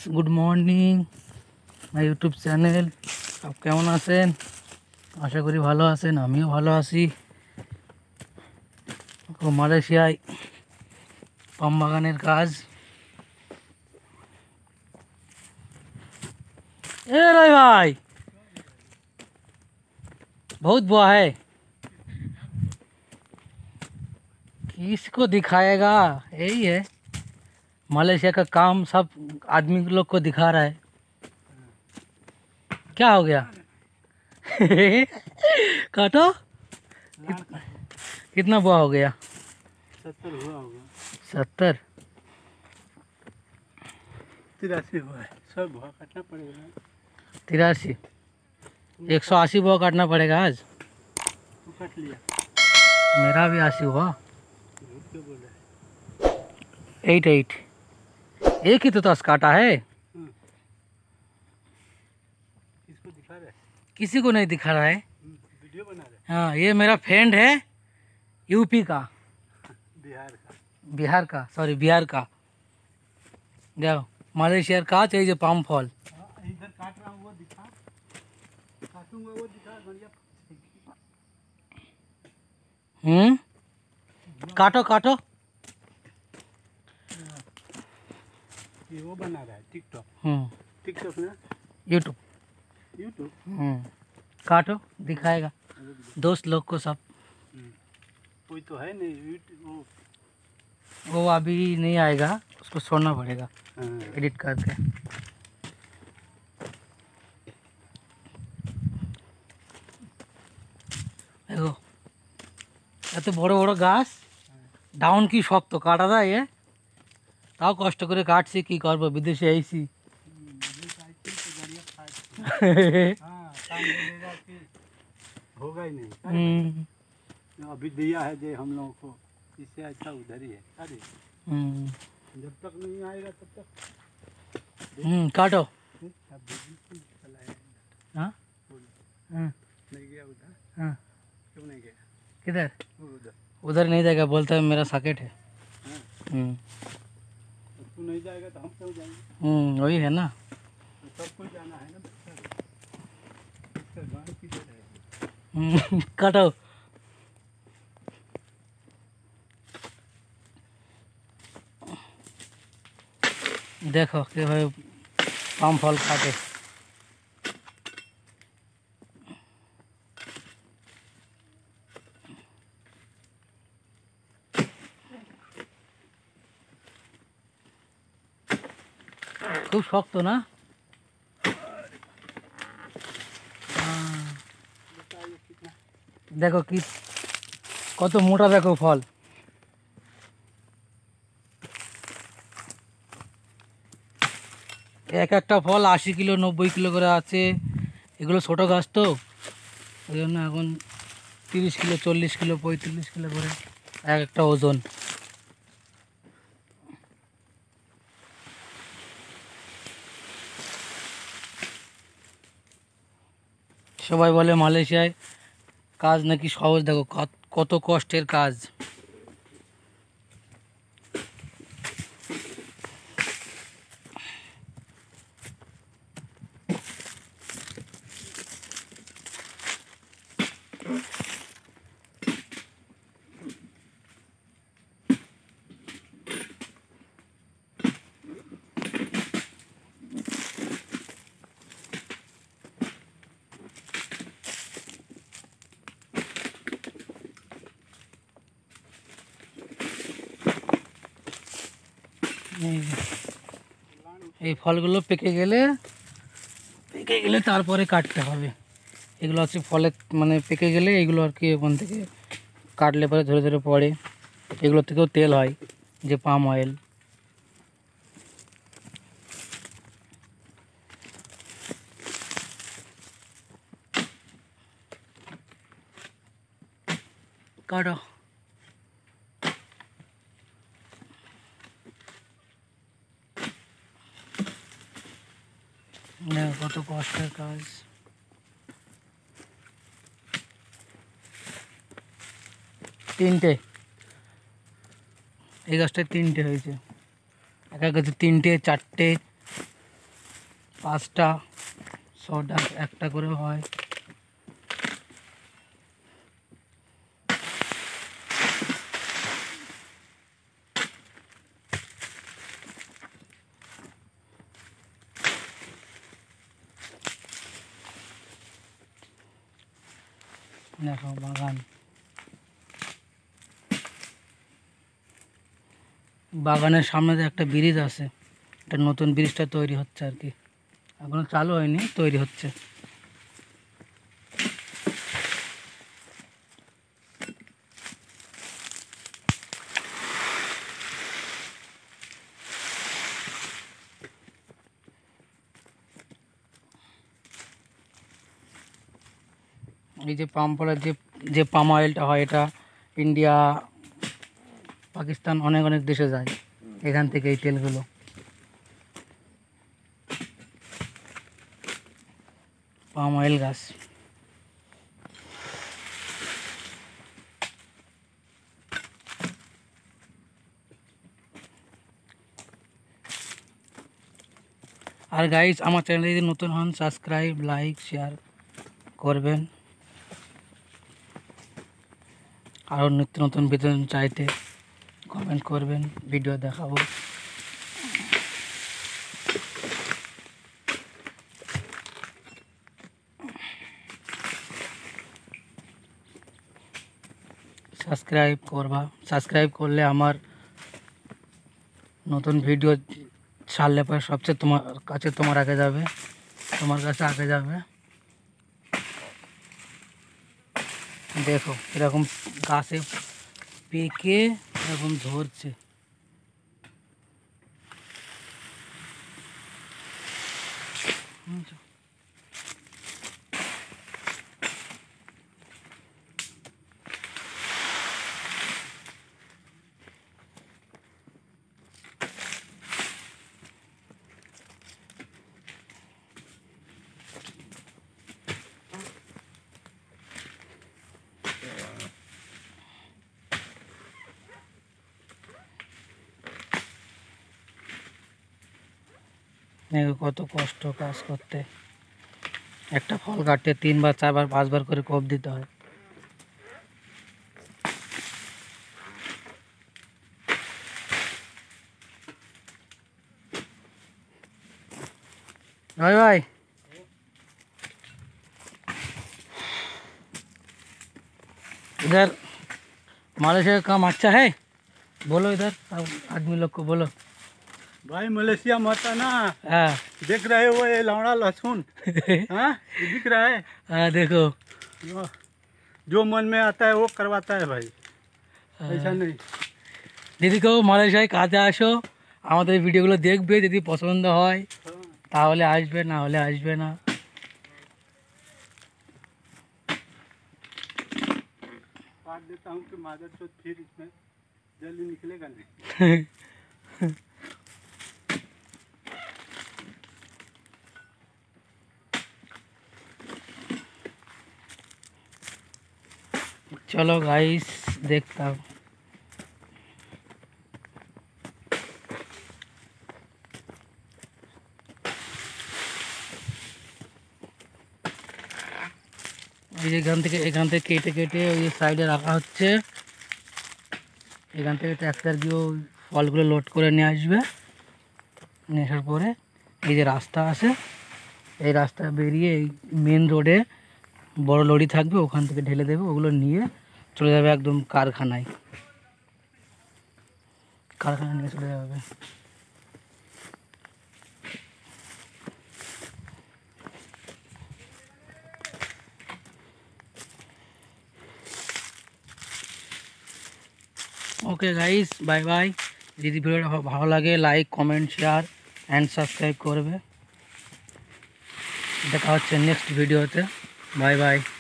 Good morning my YouTube channel. आप केमन आছেন? आशा करी ভালো আছেন, আমিও ভালো আছি। মালয়েশিয়ায় পাম বাগানের কাজ। ए रे भाई बहुत बुआ है, किसको दिखाएगा? यही है मलेशिया का काम, सब आदमी लोग को दिखा रहा है। क्या हो गया? काटो। कितना बुआ हो गया? 70 हुआ होगा। 70 83 हुआ है। सब बुआ काटना पड़ेगा। 83 180 बुआ काटना पड़ेगा आज। तू काट लिया? मेरा भी 80 हुआ। झूठ क्यों बोल रहा है? 88 एक ही तो दस काटा है। किसको दिखा रहा है? किसी को नहीं दिखा रहा है। वीडियो बना रहा हाँ, ये मेरा फ्रेंड है यूपी का, बिहार का। सॉरी बिहार का। जाओ मलेशिया का चाहिए पाम फॉल। इधर काट रहा हूँ, वो दिखा। काटूंगा, वो दिखा। बढ़िया। काटो काटो। ये वो बना रहा है टिकटॉक। टिकटॉक ना यूट्यूब। यूट्यूब। काटो, दिखाएगा दोस्त लोग को सब। कोई तो है नहीं वो अभी नहीं आएगा, उसको छोड़ना पड़ेगा एडिट करके। देखो এত বড় বড় গাছ, ডাউন কি শক্ত, কাটা যায় এ? তাও কষ্ট করে কাটছি, কি করবো, বিদেশে আইছি। होगा ही नहीं। अभी दिया है जो हम लोगों को, इससे अच्छा उधर ही है। अरे जब तक नहीं आएगा तब तक काटो। हाँ नहीं गया उधर। हाँ क्यों नहीं गया? किधर? उधर उधर नहीं जाएगा, बोलता है मेरा सॉकेट है। तू नहीं जाएगा तो हम क्यों जाएंगे? वही है ना। सबको जाना है ना बच्चा। गाड़ी किधर है? काटो। देखो কিভাবে পাম ফল কাটে। খুব শক্ত না? देखो कि কত মোটা, দেখো ফল। এক একটা ফল 80 কিলো 90 কিলো করে আছে। এগুলো ছোটো গাছ তো, ওই জন্য এখন 30 কিলো 40 কিলো 35 কিলো করে এক একটা ওজন। সবাই বলে মালয়েশিয়ায় কাজ নাকি সহজ, দেখো কত কষ্টের কাজ। এই ফলগুলো পেকে গেলে তারপরে কাটতে হবে। এগুলো হচ্ছে ফলে মানে পেকে গেলে এগুলো আর কি ওখান থেকে কাটলে পরে ধরে ধরে পড়ে। এগুলো থেকেও তেল হয়, যে পাম অয়েল। কাটো। কত কষ্টের কাজ। তিনটে এই গাছটায় তিনটে হয়েছে, এক এক গাছে তিনটে চারটে 5টা 100টা একটা করে হয়। দেখো বাগান, বাগানের সামনে যে একটা ব্রিজ আছে, একটা নতুন ব্রিজটা তৈরি হচ্ছে আর কি, এখনো চালু হয়নি, তৈরি হচ্ছে। এই যে পাম্পলের যে পাম অয়েলটা হয়, এটা ইন্ডিয়া, পাকিস্তান অনেক অনেক দেশে যায় এখান থেকে এই তেলগুলো। পাম অয়েল গাছ। আর গাইস, আমার চ্যানেলে যদি নতুন হন, সাবস্ক্রাইব, লাইক, শেয়ার করবেন। আরও নিত্য নতুন ভিডিও চাইতে কমেন্ট করবেন, ভিডিও দেখাবো। সাবস্ক্রাইব করলে আমার নতুন ভিডিও ছাড়লে পরে সবচেয়ে তোমার আগে যাবে, তোমার কাছে আগে যাবে। দেখো এরকম গাছে পেকে এরকম ধরছে। কত কষ্ট কাজ করতে, একটা ফল কাটতে 3 বার 4 বার 5 বার করে কোপ দিতে হয়। भाई भाई इधर मलेशिया का काम अच्छा है, बोलो इधर सब आदमी लोग को बोलो। भाई मलेशिया मत आना। हाँ देख रहे हो ये लौड़ा लहसुन, हाँ ये दिख रहा है। हाँ देखो, जो मन में आता है वो करवाता है भाई, ऐसा नहीं। যদি কেউ মালয়েশিয়ায় কাজে আসো, আমাদের ভিডিওগুলো দেখবে, যদি পছন্দ হয় তাহলে আসবে, না হলে আসবে না। काट देता हूँ कि मादर चौथ फिर इसमें जल्दी निकलेगा नहीं। चलो गाइस, देखता हूँ। এই যে এখান থেকে কেটে কেটে ওই সাইডে রাখা হচ্ছে। এখান থেকে ট্র্যাক্টর গিয়ে ওই ফলগুলো লোড করে নিয়ে আসবে। নিয়ে আসার পরে এই যে রাস্তা আছে, এই রাস্তা বেরিয়ে এই মেন রোডে বড় লরি থাকবে, ওখান থেকে ঢেলে দেবে, ওগুলো নিয়ে চলে যাবে একদম কারখানায় নিয়ে চলে যাবে। Okay guys, bye bye. যদি ভিডিওটা ভালো লাগে, like, comment, share and subscribe করবে। দেখা হচ্ছে নেক্সট ভিডিওতে। Bye by.